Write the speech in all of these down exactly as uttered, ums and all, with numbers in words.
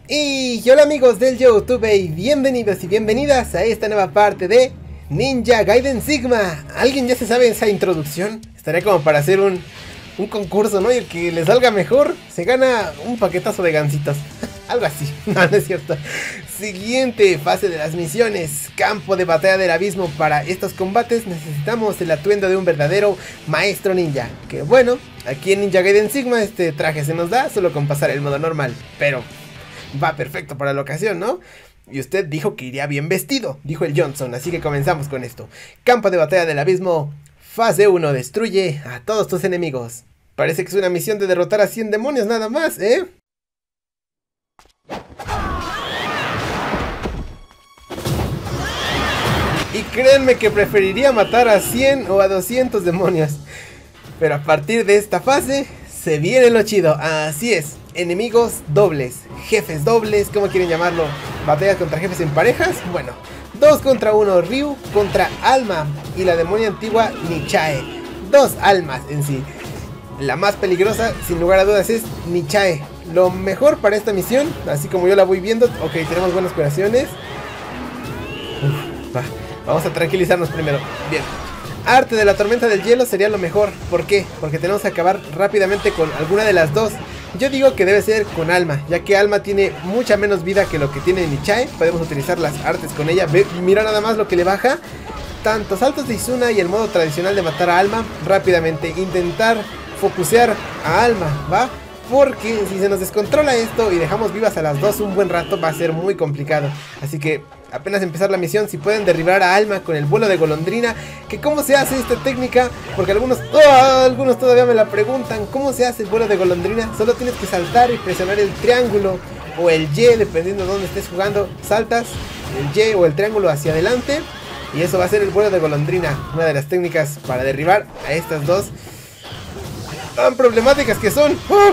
Y hola amigos del YouTube y bienvenidos y bienvenidas a esta nueva parte de Ninja Gaiden Sigma. ¿Alguien ya se sabe esa introducción? Estaría como para hacer un, un concurso, ¿no? Y el que le salga mejor se gana un paquetazo de gansitos. Algo así, no, no es cierto. Siguiente fase de las misiones. Campo de batalla del abismo. Para estos combates necesitamos el atuendo de un verdadero maestro ninja. Que bueno, aquí en Ninja Gaiden Sigma este traje se nos da solo con pasar el modo normal. Pero va perfecto para la ocasión, ¿no? Y usted dijo que iría bien vestido, dijo el Johnson, así que comenzamos con esto. Campo de batalla del abismo, fase uno, destruye a todos tus enemigos. Parece que es una misión de derrotar a cien demonios nada más, ¿eh? Y créanme que preferiría matar a cien o a doscientos demonios. Pero a partir de esta fase se viene lo chido, así es. Enemigos dobles, jefes dobles, ¿cómo quieren llamarlo? Batallas contra jefes en parejas. Bueno, dos contra uno, Ryu contra Alma y la demonia antigua Nichae. Dos almas en sí. La más peligrosa, sin lugar a dudas, es Nichae. Lo mejor para esta misión, así como yo la voy viendo. Ok, tenemos buenas curaciones. Uf, va, vamos a tranquilizarnos primero. Bien. Arte de la tormenta del hielo sería lo mejor. ¿Por qué? Porque tenemos que acabar rápidamente con alguna de las dos. Yo digo que debe ser con Alma, ya que Alma tiene mucha menos vida que lo que tiene Nichae. Podemos utilizar las artes con ella. Ve, mira nada más lo que le baja. Tanto saltos de Izuna y el modo tradicional de matar a Alma rápidamente. Intentar focusear a Alma, ¿va? Porque si se nos descontrola esto y dejamos vivas a las dos un buen rato, va a ser muy complicado. Así que apenas empezar la misión, si pueden derribar a Alma con el vuelo de golondrina. Que cómo se hace esta técnica, porque algunos, oh, algunos todavía me la preguntan. ¿Cómo se hace el vuelo de golondrina? Solo tienes que saltar y presionar el triángulo o el Y, dependiendo de dónde estés jugando. Saltas el Y o el triángulo hacia adelante y eso va a ser el vuelo de golondrina. Una de las técnicas para derribar a estas dos tan problemáticas que son. ¡Oh!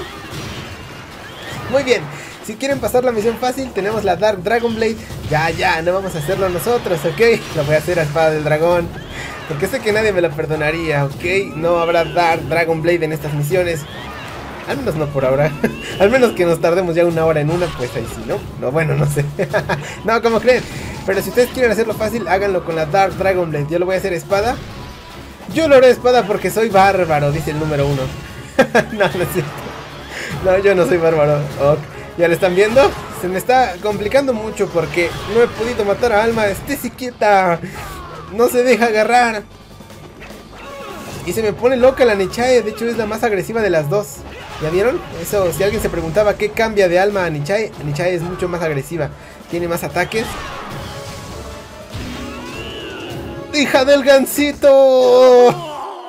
Muy bien, si quieren pasar la misión fácil, tenemos la Dark Dragon Blade. Ya, ya, no vamos a hacerlo nosotros, ¿ok? Lo voy a hacer a espada del dragón, porque sé que nadie me lo perdonaría, ¿ok? No habrá Dark Dragon Blade en estas misiones. Al menos no por ahora. Al menos que nos tardemos ya una hora en una, pues ahí sí, ¿no? No, bueno, no sé. No, ¿cómo creen? Pero si ustedes quieren hacerlo fácil, háganlo con la Dark Dragon Blade. Yo lo voy a hacer espada. Yo lo haré espada porque soy bárbaro, dice el número uno. No, no es cierto. No, yo no soy bárbaro. Okay. ¿Ya lo están viendo? Se me está complicando mucho porque no he podido matar a Alma. Estése quieta. No se deja agarrar. Y se me pone loca la Nichae. De hecho es la más agresiva de las dos. ¿Ya vieron? Eso, si alguien se preguntaba qué cambia de Alma a Nichae, Nichae es mucho más agresiva. Tiene más ataques. ¡Hija del gansito!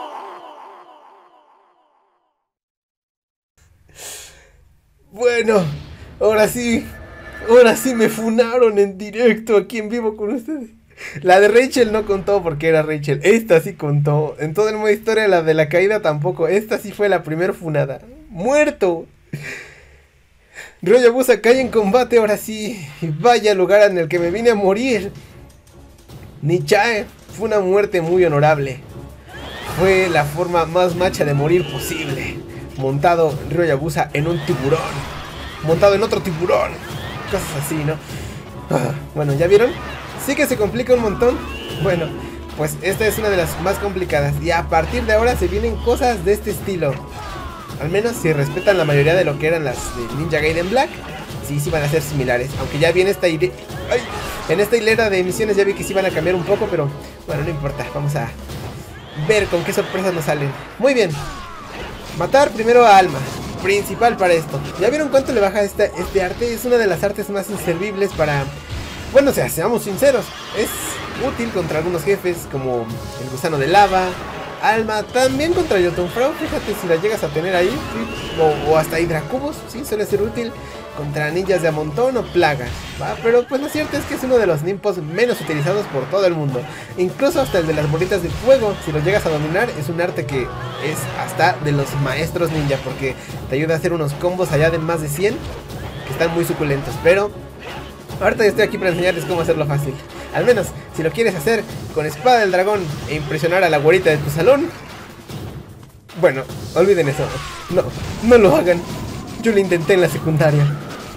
Bueno, ahora sí, ahora sí me funaron en directo aquí en vivo con ustedes. La de Rachel no contó porque era Rachel, esta sí contó. En todo el modo historia la de la caída tampoco, esta sí fue la primer funada. ¡Muerto! Ryo Hayabusa cae en combate ahora sí. Vaya lugar en el que me vine a morir. Nichae fue una muerte muy honorable. Fue la forma más macha de morir posible. Montado Ryo Hayabusa en un tiburón. Montado en otro tiburón. Cosas así, ¿no? Ah, bueno, ¿ya vieron? Sí que se complica un montón. Bueno, pues esta es una de las más complicadas. Y a partir de ahora se vienen cosas de este estilo. Al menos si respetan la mayoría de lo que eran las de Ninja Gaiden Black. Sí, sí van a ser similares. Aunque ya viene esta idea. ¡Ay! En esta hilera de misiones ya vi que sí van a cambiar un poco. Pero bueno, no importa. Vamos a ver con qué sorpresas nos salen. Muy bien. Matar primero a Alma, principal para esto. ¿Ya vieron cuánto le baja esta, este arte? Es una de las artes más inservibles para... Bueno, o sea, seamos sinceros, es útil contra algunos jefes como el gusano de lava, Alma, también contra Jotunfrau, fíjate si la llegas a tener ahí, ¿sí? o, o hasta Hidracubos, sí, suele ser útil contra ninjas de a montón o plagas, ¿va? Pero pues lo cierto es que es uno de los nimpos menos utilizados por todo el mundo. Incluso hasta el de las bolitas de fuego, si lo llegas a dominar, es un arte que es hasta de los maestros ninja, porque te ayuda a hacer unos combos allá de más de cien, que están muy suculentos. Pero ahorita yo estoy aquí para enseñarles cómo hacerlo fácil. Al menos, si lo quieres hacer con espada del dragón e impresionar a la güerita de tu salón, bueno, olviden eso. No, no lo hagan. Yo lo intenté en la secundaria.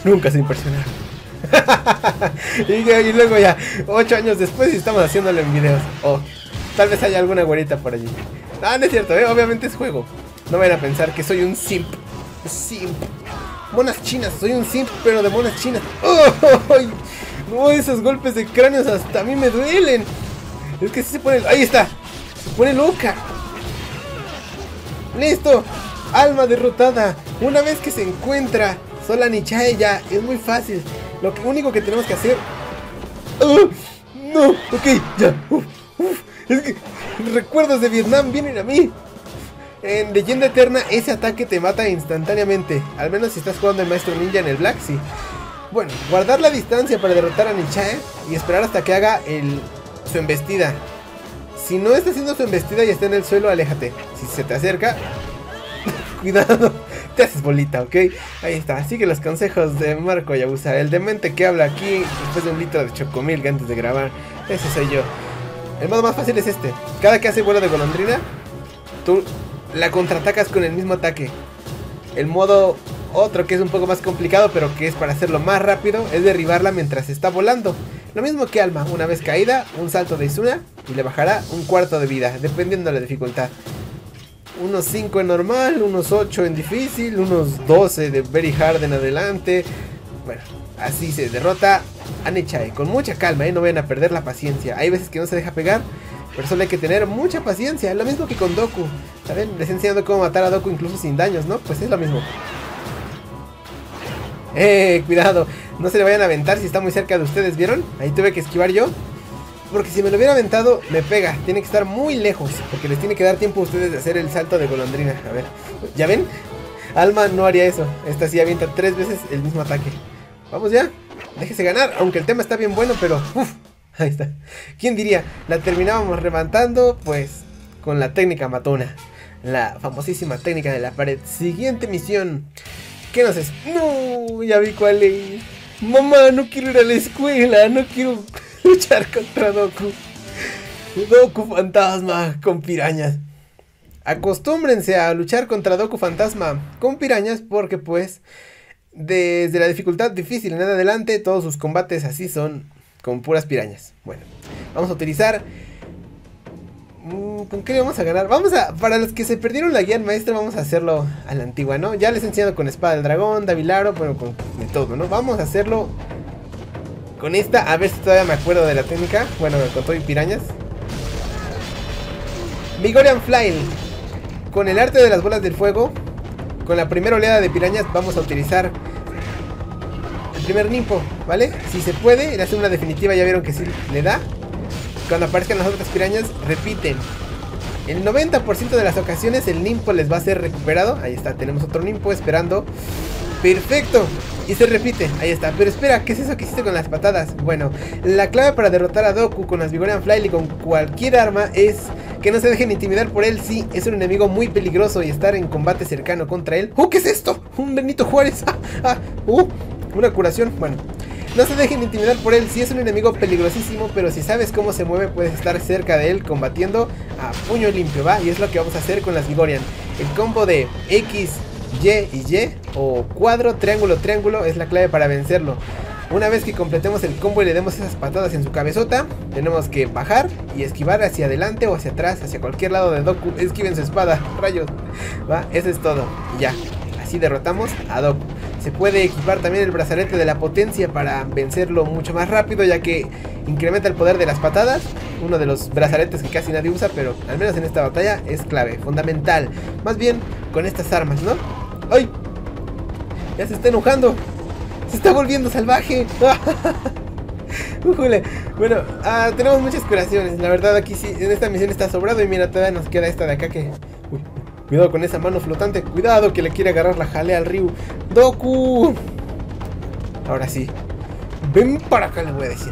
Nunca se impresionaron. y, y luego ya, ocho años después y estamos haciéndolo en videos. O tal vez haya alguna güerita por allí. Ah, no es cierto, ¿eh? Obviamente es juego. No vayan a pensar que soy un simp. Simp. Monas chinas, soy un simp, pero de monas chinas. ¡Oh! No, esos golpes de cráneos hasta a mí me duelen. Es que si se pone... Ahí está. Se pone loca. Listo. Alma derrotada. Una vez que se encuentra sola Nichae ya es muy fácil. Lo que, único que tenemos que hacer... ¡Oh! No, ok, ya. Uf, uf. Es que recuerdos de Vietnam vienen a mí. En Leyenda Eterna ese ataque te mata instantáneamente. Al menos si estás jugando el Maestro Ninja en el Black, sí. Bueno, guardar la distancia para derrotar a Nichae y esperar hasta que haga el, su embestida. Si no está haciendo su embestida y está en el suelo, aléjate. Si se te acerca, cuidado, te haces bolita, ¿ok? Ahí está, sigue los consejos de Marco Yabusa, el demente que habla aquí después de un litro de chocomilk antes de grabar. Ese soy yo. El modo más fácil es este. Cada que hace vuelo de golondrina, tú la contraatacas con el mismo ataque. El modo otro que es un poco más complicado, pero que es para hacerlo más rápido, es derribarla mientras está volando. Lo mismo que Alma, una vez caída, un salto de Izuna y le bajará un cuarto de vida, dependiendo de la dificultad. Unos cinco en normal, unos ocho en difícil, unos doce de very hard en adelante. Bueno, así se derrota a Nichae, con mucha calma, ¿eh? No vayan a perder la paciencia. Hay veces que no se deja pegar, pero solo hay que tener mucha paciencia. Lo mismo que con Doku, ¿saben? Les he enseñado cómo matar a Doku incluso sin daños, ¿no? Pues es lo mismo. Eh, cuidado, no se le vayan a aventar si está muy cerca de ustedes, ¿vieron? Ahí tuve que esquivar yo, porque si me lo hubiera aventado, me pega. Tiene que estar muy lejos, porque les tiene que dar tiempo a ustedes de hacer el salto de golondrina. A ver, ¿ya ven? Alma no haría eso. Esta sí avienta tres veces el mismo ataque. Vamos ya, déjese ganar, aunque el tema está bien bueno, pero... Uf, ahí está. ¿Quién diría? La terminábamos rematando, pues, con la técnica matona. La famosísima técnica de la pared. Siguiente misión. ¿Qué nos es? No, ya vi cuál es. Mamá, no quiero ir a la escuela, no quiero luchar contra Doku. Doku fantasma con pirañas. Acostúmbrense a luchar contra Doku fantasma con pirañas porque pues desde la dificultad difícil en adelante todos sus combates así son con puras pirañas. Bueno, vamos a utilizar... ¿Con qué le vamos a ganar? Vamos a, para los que se perdieron la guía maestra, vamos a hacerlo a la antigua, ¿no? Ya les he enseñado con espada del dragón, Davilaro, bueno, con de todo, ¿no? Vamos a hacerlo con esta, a ver si todavía me acuerdo de la técnica. Bueno, con todo y pirañas. Vigorian Flail. Con el arte de las bolas del fuego, con la primera oleada de pirañas, vamos a utilizar el primer nimpo, ¿vale? Si se puede, la segunda definitiva ya vieron que sí le da. Cuando aparezcan las otras pirañas, repiten. El noventa por ciento de las ocasiones el nimpo les va a ser recuperado. Ahí está, tenemos otro nimpo esperando. Perfecto, y se repite, ahí está. Pero espera, ¿qué es eso que hiciste con las patadas? Bueno, la clave para derrotar a Doku con las Vigorian Flail y con cualquier arma es que no se dejen intimidar por él. Sí, es un enemigo muy peligroso y estar en combate cercano contra él. ¡Oh, qué es esto! Un Benito Juárez. ¡Ah! ¡Ah! ¡Uh! Una curación, bueno. No se dejen intimidar por él, sí es un enemigo peligrosísimo, pero si sabes cómo se mueve puedes estar cerca de él combatiendo a puño limpio, ¿va? Y es lo que vamos a hacer con las Vigorian. El combo de X, Y y Y, o cuadro, triángulo, triángulo, es la clave para vencerlo. Una vez que completemos el combo y le demos esas patadas en su cabezota, tenemos que bajar y esquivar hacia adelante o hacia atrás, hacia cualquier lado de Doku. Esquiven su espada, rayos, ¿va? Eso es todo, y ya. Así derrotamos a Doku. Se puede equipar también el brazalete de la potencia para vencerlo mucho más rápido, ya que incrementa el poder de las patadas. Uno de los brazaletes que casi nadie usa, pero al menos en esta batalla es clave, fundamental. Más bien con estas armas, ¿no? ¡Ay! Ya se está enojando. Se está volviendo salvaje. Ujule. Bueno, ah, tenemos muchas curaciones. La verdad aquí sí, en esta misión está sobrado. Y mira, todavía nos queda esta de acá que... Uy. Cuidado con esa mano flotante. Cuidado que le quiere agarrar la jalea al Ryu. ¡Doku! Ahora sí. Ven para acá, le voy a decir.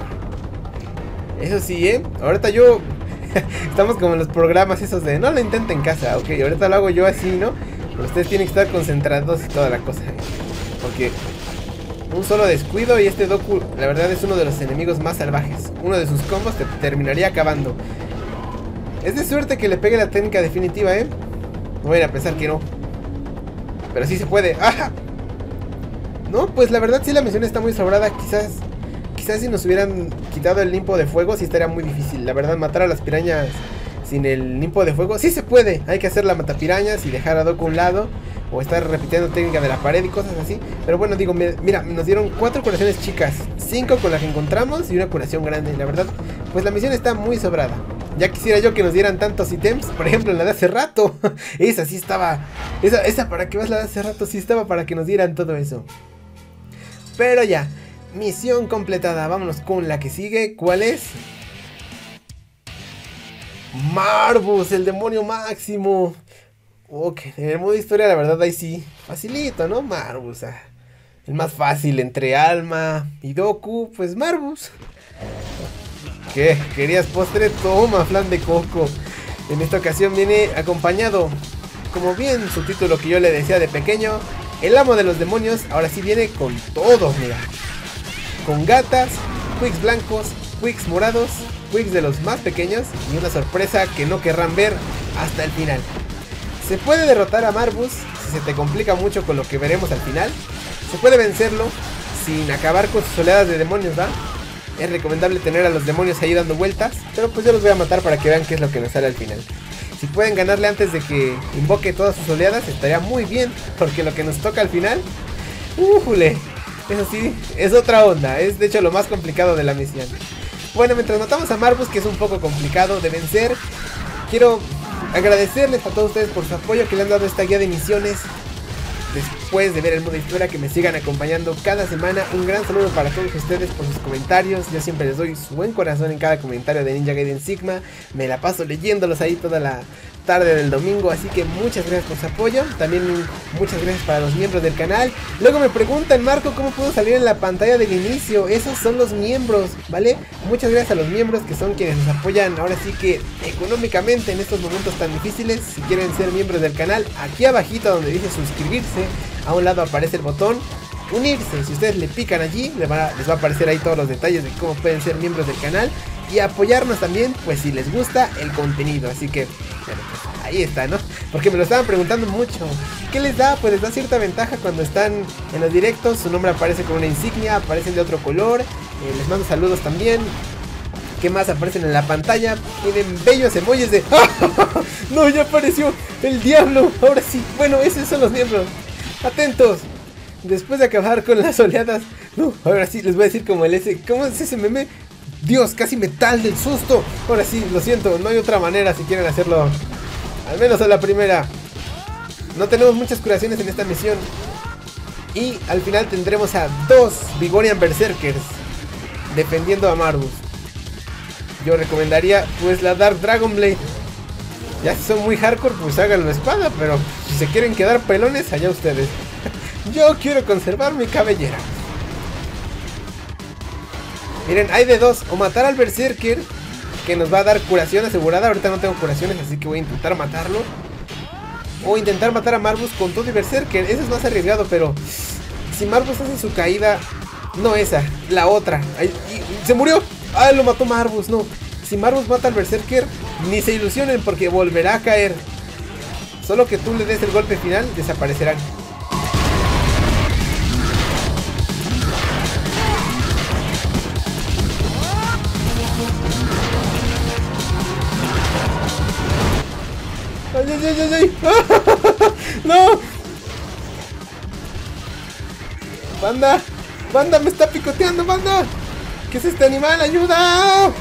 Eso sí, ¿eh? Ahorita yo... Estamos como en los programas esos de... No lo intenten en casa, ok. Ahorita lo hago yo así, ¿no? Pero ustedes tienen que estar concentrados y toda la cosa. Porque... un solo descuido y este Doku, la verdad, es uno de los enemigos más salvajes. Uno de sus combos te terminaría acabando. Es de suerte que le pegue la técnica definitiva, ¿eh? No vayan a pensar que no. Pero sí se puede. ¡Ajá! No, pues la verdad sí la misión está muy sobrada. Quizás, quizás si nos hubieran quitado el limpo de fuego sí estaría muy difícil. La verdad, matar a las pirañas sin el limpo de fuego sí se puede. Hay que hacer la matapirañas y dejar a Doku a un lado, o estar repitiendo técnica de la pared y cosas así. Pero bueno, digo, me, mira, nos dieron cuatro curaciones chicas, cinco con las que encontramos y una curación grande. La verdad, pues la misión está muy sobrada. Ya quisiera yo que nos dieran tantos ítems. Por ejemplo, en la de hace rato. Esa sí estaba. Esa, esa para que vas la de hace rato sí estaba para que nos dieran todo eso. Pero ya, misión completada. Vámonos con la que sigue. ¿Cuál es? Marbus, el demonio máximo. Ok, en el modo historia la verdad ahí sí, facilito, ¿no? Marbus, ah, el más fácil entre Alma y Doku, pues Marbus. ¿Qué? ¿Querías postre? Toma, flan de coco. En esta ocasión viene acompañado, como bien su título que yo le decía de pequeño, el amo de los demonios. Ahora sí viene con todo, mira. Con gatas, quicks blancos, quicks morados, quicks de los más pequeños y una sorpresa que no querrán ver hasta el final. Se puede derrotar a Marbus si se te complica mucho con lo que veremos al final. Se puede vencerlo sin acabar con sus oleadas de demonios, ¿va? Es recomendable tener a los demonios ahí dando vueltas, pero pues yo los voy a matar para que vean qué es lo que nos sale al final. Si pueden ganarle antes de que invoque todas sus oleadas, estaría muy bien, porque lo que nos toca al final, ¡újule! Eso sí, es otra onda, es de hecho lo más complicado de la misión. Bueno, mientras matamos a Marbus, que es un poco complicado de vencer, quiero agradecerles a todos ustedes por su apoyo que le han dado a esta guía de misiones. Después de ver el modo historia, que me sigan acompañando cada semana. Un gran saludo para todos ustedes por sus comentarios. Yo siempre les doy su buen corazón en cada comentario de Ninja Gaiden Sigma. Me la paso leyéndolos ahí toda la tarde del domingo, así que muchas gracias por su apoyo. También muchas gracias para los miembros del canal. Luego me preguntan, Marco, ¿cómo puedo salir en la pantalla del inicio? Esos son los miembros, ¿vale? Muchas gracias a los miembros, que son quienes nos apoyan ahora sí que económicamente en estos momentos tan difíciles. Si quieren ser miembros del canal, aquí abajito donde dice suscribirse, a un lado aparece el botón unirse. Si ustedes le pican allí, les va, les va a aparecer ahí todos los detalles de cómo pueden ser miembros del canal. Y apoyarnos también, pues si les gusta el contenido. Así que, bueno, pues ahí está, ¿no? Porque me lo estaban preguntando mucho. ¿Qué les da? Pues les da cierta ventaja cuando están en los directos. Su nombre aparece con una insignia, aparecen de otro color. eh, Les mando saludos también. ¿Qué más aparecen en la pantalla? Tienen bellos emojis de... ¡Ah! ¡No, ya apareció el diablo! Ahora sí, bueno, esos son los miembros. Atentos. Después de acabar con las oleadas... No, ahora sí, les voy a decir como el ese... ¿Cómo es ese meme? Dios, casi metal del susto. Ahora sí, lo siento, no hay otra manera si quieren hacerlo. Al menos a la primera. No tenemos muchas curaciones en esta misión. Y al final tendremos a dos Vigorian Berserkers defendiendo a Marbus. Yo recomendaría pues la Dark Dragon Blade. Ya si son muy hardcore, pues háganlo espada. Pero si se quieren quedar pelones, allá ustedes. Yo quiero conservar mi cabellera. Miren, hay de dos, o matar al Berserker, que nos va a dar curación asegurada. Ahorita no tengo curaciones, así que voy a intentar matarlo. O intentar matar a Marbus con todo y Berserker. Eso es más arriesgado, pero si Marbus hace su caída, no esa, la otra. Ay, y, se murió. Ah, lo mató Marbus, no. Si Marbus mata al Berserker, ni se ilusionen porque volverá a caer. Solo que tú le des el golpe final, desaparecerán. ¡Ay, ay, ay, ay! ¡No! ¡Banda! ¡Banda! ¡Me está picoteando, banda! ¿Qué es este animal? ¡Ayuda!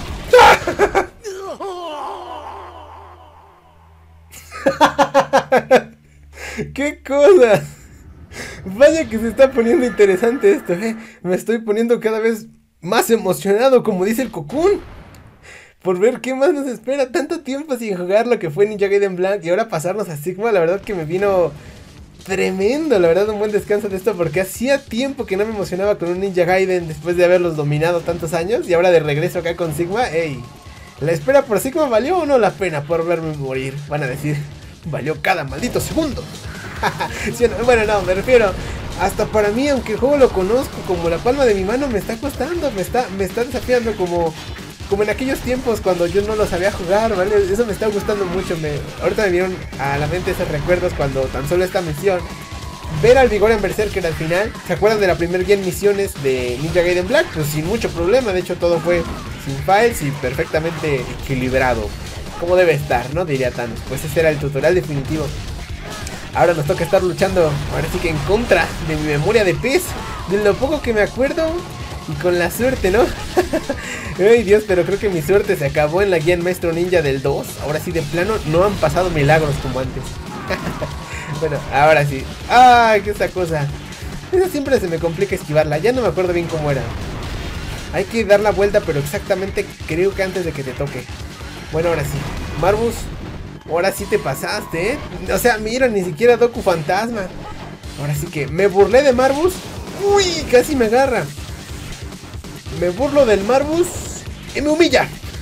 ¡Qué cosa! Vaya que se está poniendo interesante esto, ¿eh? Me estoy poniendo cada vez más emocionado, como dice el Cocoon, por ver qué más nos espera. Tanto tiempo sin jugar lo que fue Ninja Gaiden Black y ahora pasarnos a Sigma, la verdad que me vino tremendo, la verdad un buen descanso de esto, porque hacía tiempo que no me emocionaba con un Ninja Gaiden después de haberlos dominado tantos años y ahora de regreso acá con Sigma. Ey, ¿la espera por Sigma valió o no la pena por verme morir? Van a decir, valió cada maldito segundo. ¿Sí o no? Bueno, no, me refiero, hasta para mí, aunque el juego lo conozco como la palma de mi mano, me está costando, me está, me está desafiando como... Como en aquellos tiempos cuando yo no lo sabía jugar, ¿vale? Eso me está gustando mucho. Me, ahorita me vinieron a la mente esos recuerdos cuando tan solo esta misión ver al Vigorian Berserker al final. ¿Se acuerdan de la primer guía en misiones de Ninja Gaiden Black? Pues sin mucho problema, de hecho todo fue sin files y perfectamente equilibrado, como debe estar, ¿no? Diría Thanos. Pues ese era el tutorial definitivo. Ahora nos toca estar luchando, ahora sí que en contra de mi memoria de pez, de lo poco que me acuerdo y con la suerte, ¿no? Ay Dios, pero creo que mi suerte se acabó en la guía en Maestro Ninja del dos. Ahora sí de plano no han pasado milagros como antes. Bueno, ahora sí. ¡Ay, qué esa cosa! Esa siempre se me complica esquivarla, ya no me acuerdo bien cómo era. Hay que dar la vuelta, pero exactamente creo que antes de que te toque. Bueno, ahora sí. Marbus, ahora sí te pasaste, ¿eh? O sea, mira, ni siquiera Doku Fantasma. Ahora sí que me burlé de Marbus. ¡Uy! Casi me agarra. Me burlo del Marbus y me humilla.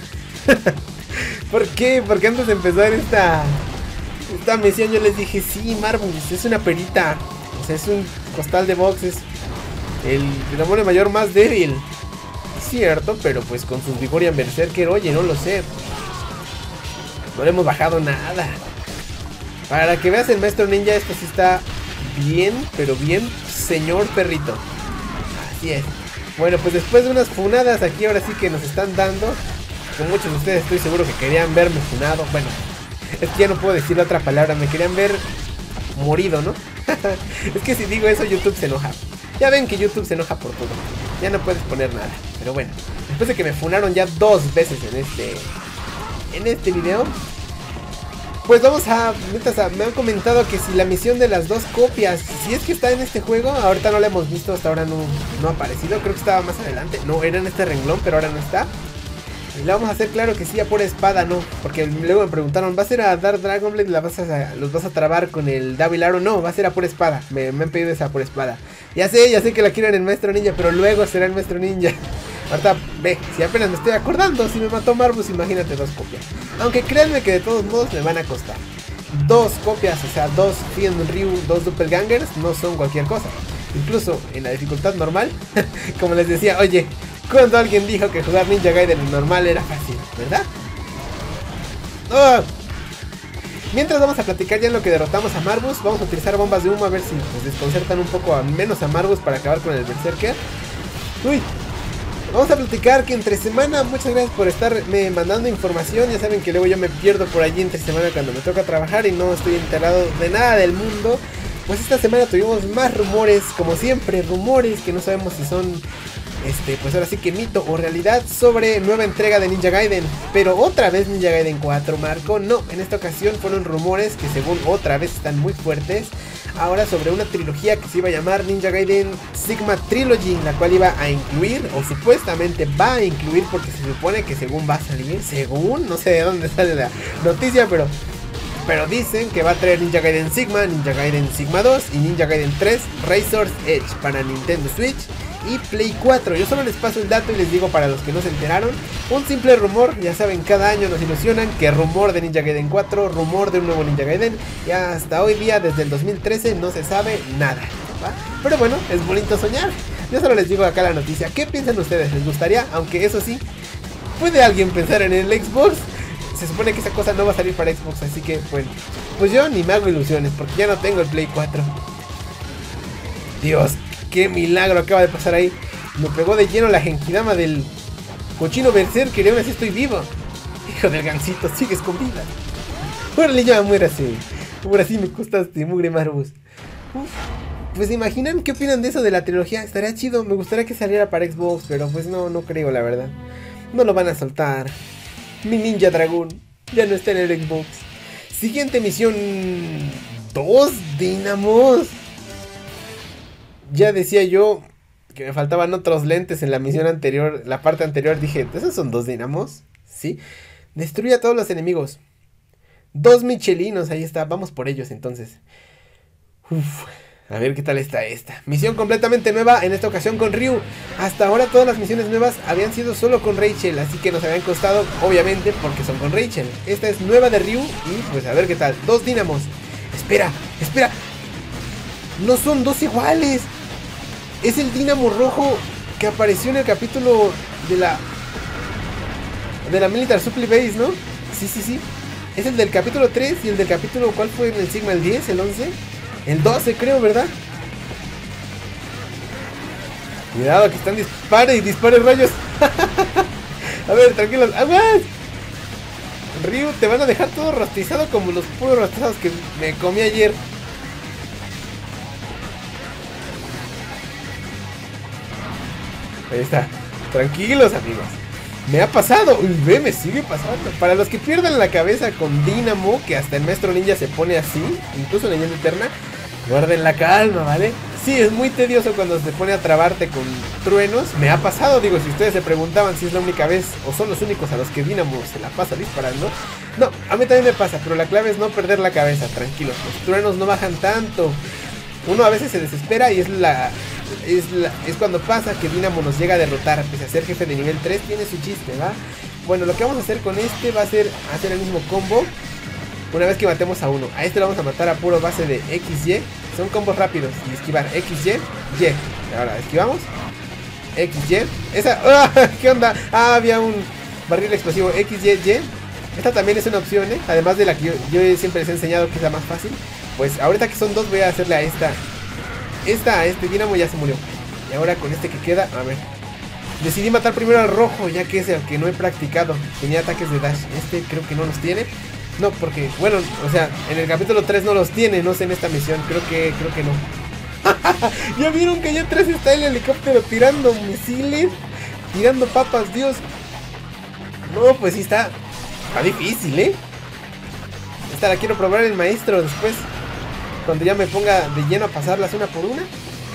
¿Por qué? Porque antes de empezar esta Esta misión yo les dije, sí, Marbus es una perita. O sea, es un costal de boxes. El demonio mayor más débil. Es cierto, pero pues con sus Vigorian Berserker, oye, no lo sé. No le hemos bajado nada. Para que veas el Maestro Ninja, esto sí está bien, pero bien, señor perrito. Así es. Bueno, pues después de unas funadas aquí ahora sí que nos están dando. Con muchos de ustedes estoy seguro que querían verme funado. Bueno, es que ya no puedo decir otra palabra. Me querían ver morido, ¿no? Es que si digo eso YouTube se enoja. Ya ven que YouTube se enoja por todo. Ya no puedes poner nada. Pero bueno, después de que me funaron ya dos veces en este En este video, pues vamos a, me han comentado que si la misión de las dos copias, si es que está en este juego, ahorita no la hemos visto, hasta ahora no, no ha aparecido, creo que estaba más adelante, no, era en este renglón, pero ahora no está. Y le vamos a hacer claro que sí, a pura espada, no, porque luego me preguntaron, ¿vas a ir a dar Dragon Blade? ¿La vas a, ¿Los vas a trabar con el Devil Arrow? No, va a ser a pura espada, me, me han pedido esa pura espada. Ya sé, ya sé que la quieren en Maestro Ninja, pero luego será el Maestro Ninja. Ahorita, ve, si apenas me estoy acordando, si me mató Marbus, imagínate dos copias. Aunque créanme que de todos modos me van a costar. Dos copias, o sea, dos Fiend Ryu, dos Doppelgangers, no son cualquier cosa. Incluso en la dificultad normal, como les decía, oye, cuando alguien dijo que jugar Ninja Gaiden normal era fácil, ¿verdad? ¡Oh! Mientras vamos a platicar ya en lo que derrotamos a Marbus, vamos a utilizar bombas de humo a ver si pues, desconcertan un poco a menos a Marbus para acabar con el Berserker. ¡Uy! Vamos a platicar que entre semana, muchas gracias por estarme mandando información. Ya saben que luego yo me pierdo por allí entre semana cuando me toca trabajar y no estoy enterado de nada del mundo. Pues esta semana tuvimos más rumores, como siempre, rumores que no sabemos si son, este, pues ahora sí que mito o realidad, sobre nueva entrega de Ninja Gaiden. Pero otra vez Ninja Gaiden cuatro, Marco. No, en esta ocasión fueron rumores que según otra vez están muy fuertes. Ahora sobre una trilogía que se iba a llamar Ninja Gaiden Sigma Trilogy, la cual iba a incluir, o supuestamente va a incluir, porque se supone que según va a salir, según, no sé de dónde sale la noticia, pero pero dicen que va a traer Ninja Gaiden Sigma, Ninja Gaiden Sigma dos y Ninja Gaiden tres Razor's Edge para Nintendo Switch y Play cuatro. Yo solo les paso el dato y les digo para los que no se enteraron, un simple rumor, ya saben, cada año nos ilusionan que rumor de Ninja Gaiden cuatro, rumor de un nuevo Ninja Gaiden, y hasta hoy día, desde el dos mil trece, no se sabe nada, ¿va? Pero bueno, es bonito soñar. Yo solo les digo acá la noticia. ¿Qué piensan ustedes? ¿Les gustaría? Aunque eso sí, ¿puede alguien pensar en el Xbox? Se supone que esa cosa no va a salir para Xbox, así que bueno, pues yo ni me hago ilusiones porque ya no tengo el Play cuatro. Dios, qué milagro acaba de pasar ahí. Me pegó de lleno la genkidama del cochino Berserker y aún así estoy vivo. Hijo del gansito, sigues con vida. Órale, ya muérase. Ahora sí me costaste, mugre Marbus. Uf. Pues imaginan qué opinan de eso de la trilogía. Estaría chido, me gustaría que saliera para Xbox, pero pues no, no creo, la verdad. No lo van a soltar. Mi Ninja Dragón ya no está en el Xbox. Siguiente misión. Dos dinamos. Ya decía yo que me faltaban otros lentes en la misión anterior. La parte anterior dije, ¿esos son dos dinamos? Sí. Destruye a todos los enemigos. Dos michelinos, ahí está. Vamos por ellos entonces. Uf. A ver qué tal está esta. Misión completamente nueva, en esta ocasión con Ryu. Hasta ahora todas las misiones nuevas habían sido solo con Rachel, así que nos habían costado, obviamente, porque son con Rachel. Esta es nueva de Ryu y pues a ver qué tal. Dos dínamos. Espera, espera. No son dos iguales. Es el dínamo rojo que apareció en el capítulo de la... de la Military Supply Base, ¿no? Sí, sí, sí. Es el del capítulo tres y el del capítulo... ¿Cuál fue en el Sigma? ¿El diez? ¿El once? El doce creo, ¿verdad? Cuidado que están dispare y dispare rayos. A ver, tranquilos. ¡Aguas! Ryu, te van a dejar todo rostizado como los puros rostizados que me comí ayer. Ahí está. Tranquilos, amigos. Me ha pasado. Uy, ve, me sigue pasando. Para los que pierdan la cabeza con Dynamo, que hasta el Maestro Ninja se pone así, incluso en Leyenda Eterna, guarden la calma, ¿vale? Sí, es muy tedioso cuando se pone a trabarte con truenos. Me ha pasado, digo, si ustedes se preguntaban si es la única vez o son los únicos a los que Dynamo se la pasa disparando. No, a mí también me pasa, pero la clave es no perder la cabeza, tranquilos. Los truenos no bajan tanto. Uno a veces se desespera y es la... Es, la, es cuando pasa que Dynamo nos llega a derrotar. Pese a ser jefe de nivel tres, tiene su chiste, ¿va? Bueno, lo que vamos a hacer con este va a ser hacer el mismo combo. Una vez que matemos a uno, a este lo vamos a matar a puro base de equis ye. Son combos rápidos y esquivar equis ye, Y. Ahora esquivamos equis ye. Esa, ¡ah! ¿Qué onda? Ah, había un barril explosivo equis ye, Y. Esta también es una opción, ¿eh? Además de la que yo, yo siempre les he enseñado que es la más fácil. Pues ahorita que son dos voy a hacerle a esta. Esta, a este Dynamo ya se murió. Y ahora con este que queda, a ver. Decidí matar primero al rojo, ya que es el que no he practicado. Tenía ataques de dash. Este creo que no los tiene. No, porque, bueno, o sea, en el capítulo tres no los tiene, no sé en esta misión. Creo que, creo que no. ¿Ya vieron que allá atrás está el helicóptero tirando misiles? Tirando papas, Dios. No, pues sí está. Está difícil, ¿eh? Esta la quiero probar el maestro después. Cuando ya me ponga de lleno a pasarlas una por una.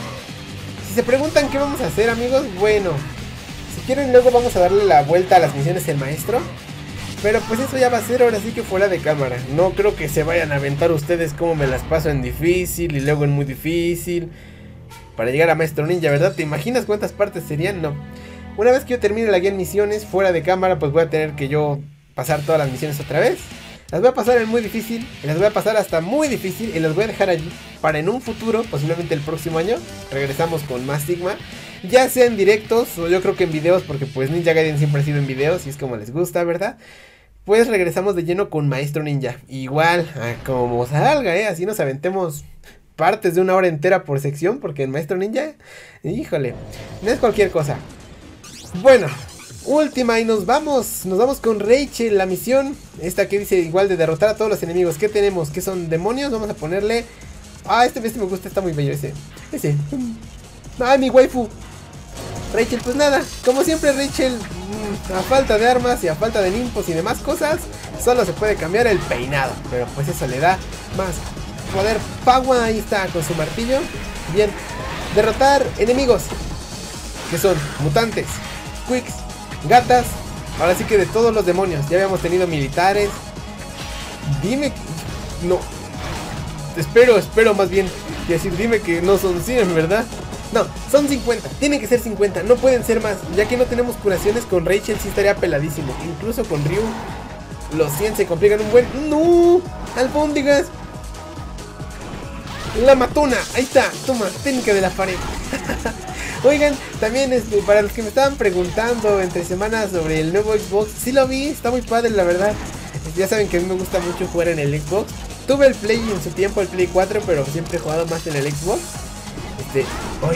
Si se preguntan qué vamos a hacer, amigos, bueno, si quieren luego vamos a darle la vuelta a las misiones el maestro. Pero pues eso ya va a ser ahora sí que fuera de cámara. No creo que se vayan a aventar ustedes cómo me las paso en difícil y luego en muy difícil para llegar a Maestro Ninja, ¿verdad? ¿Te imaginas cuántas partes serían? No. Una vez que yo termine la guía en misiones fuera de cámara, pues voy a tener que yo pasar todas las misiones otra vez. Las voy a pasar en muy difícil, y las voy a pasar hasta muy difícil y las voy a dejar allí para en un futuro, posiblemente el próximo año, regresamos con más Sigma. Ya sea en directos o yo creo que en videos, porque pues Ninja Gaiden siempre ha sido en videos y es como les gusta, ¿verdad? Pues regresamos de lleno con Maestro Ninja. Igual, como salga, ¿eh? Así nos aventemos partes de una hora entera por sección, porque en Maestro Ninja, híjole, no es cualquier cosa. Bueno, última y nos vamos, nos vamos con Rachel, la misión, esta que dice igual de derrotar a todos los enemigos. ¿Qué tenemos? ¿Qué son demonios? Vamos a ponerle... Ah, este, este me gusta, está muy bello ese. Ese. Ay, mi waifu. Rachel, pues nada, como siempre Rachel, mmm, a falta de armas y a falta de ninfos y demás cosas, solo se puede cambiar el peinado. Pero pues eso le da más poder. Paua, ahí está con su martillo. Bien, derrotar enemigos, que son mutantes, quicks, gatas. Ahora sí que de todos los demonios. Ya habíamos tenido militares. Dime, no, espero, espero más bien que decir, dime que no son cien, ¿verdad? No, son cincuenta, tienen que ser cincuenta, no pueden ser más. Ya que no tenemos curaciones, con Rachel sí estaría peladísimo. Incluso con Ryu los cien se complican un buen. ¡No! ¡Albóndigas! La matona, ahí está, toma, técnica de la pared. Oigan, también este, para los que me estaban preguntando entre semanas sobre el nuevo Xbox, sí lo vi, está muy padre la verdad. Ya saben que a mí me gusta mucho jugar en el Xbox. Tuve el Play en su tiempo, el Play cuatro, pero siempre he jugado más en el Xbox. Este, hoy.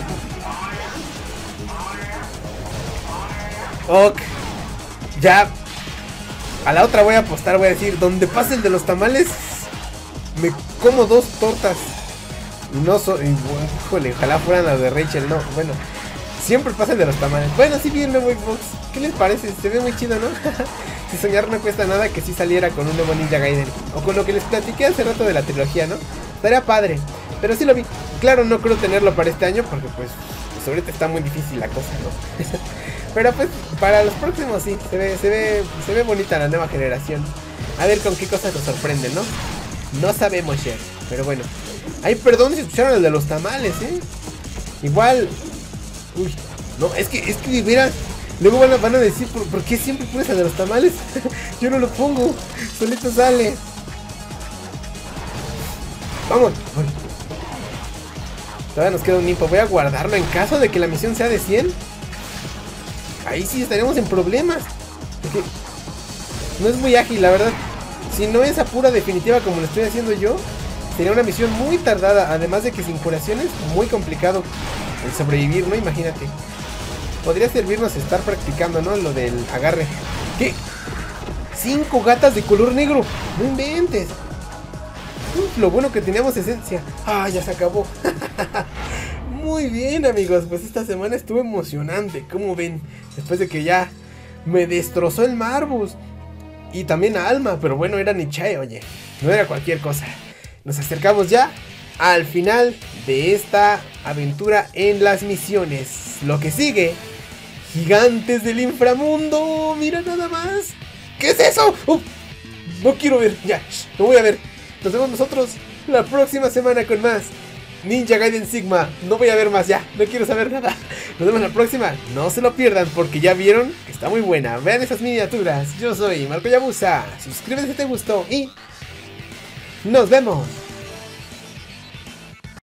Ok. Ya. A la otra voy a apostar, voy a decir, donde pase el de los tamales, me como dos tortas. Y no soy, híjole, ojalá fueran las de Rachel, no, bueno. Siempre pasa el de los tamales. Bueno, sí vi el nuevo Xbox. ¿Qué les parece? Se ve muy chido, ¿no? Si soñar no cuesta nada, que sí saliera con un nuevo Ninja Gaiden. O con lo que les platiqué hace rato de la trilogía, ¿no? Estaría padre. Pero sí lo vi. Claro, no creo tenerlo para este año porque pues, pues ahorita está muy difícil la cosa, ¿no? Pero pues para los próximos sí, se ve, se ve, se ve bonita la nueva generación. A ver con qué cosas nos sorprenden, ¿no? No sabemos, Cher. Pero bueno. Ay, perdón si escucharon el de los tamales, ¿eh? Igual. Uy, no, es que, es que de veras. Luego van a, van a decir, ¿por, ¿por qué siempre pones el de los tamales? Yo no lo pongo, solito sale. Vamos. Bueno. Todavía nos queda un ninfo. Voy a guardarlo en caso de que la misión sea de cien. Ahí sí estaremos en problemas. Porque no es muy ágil, la verdad. Si no es a pura definitiva como lo estoy haciendo yo, sería una misión muy tardada, además de que sin curaciones, muy complicado el sobrevivir, ¿no? Imagínate. Podría servirnos estar practicando, ¿no? Lo del agarre. ¿Qué? Cinco gatas de color negro. No inventes. Uf, lo bueno que teníamos esencia. Ah, ya se acabó. Muy bien, amigos. Pues esta semana estuvo emocionante. ¿Cómo ven? Después de que ya me destrozó el Marbus. Y también a Alma. Pero bueno, era Nichae, oye. No era cualquier cosa. Nos acercamos ya al final de esta aventura en las misiones. Lo que sigue: Gigantes del inframundo. Mira nada más. ¿Qué es eso? Oh, no quiero ver. Ya, no voy a ver. Nos vemos nosotros la próxima semana con más Ninja Gaiden Sigma. No voy a ver más ya. No quiero saber nada. Nos vemos la próxima. No se lo pierdan porque ya vieron que está muy buena. Vean esas miniaturas. Yo soy Marco Yabusa. Suscríbete si te gustó y nos vemos.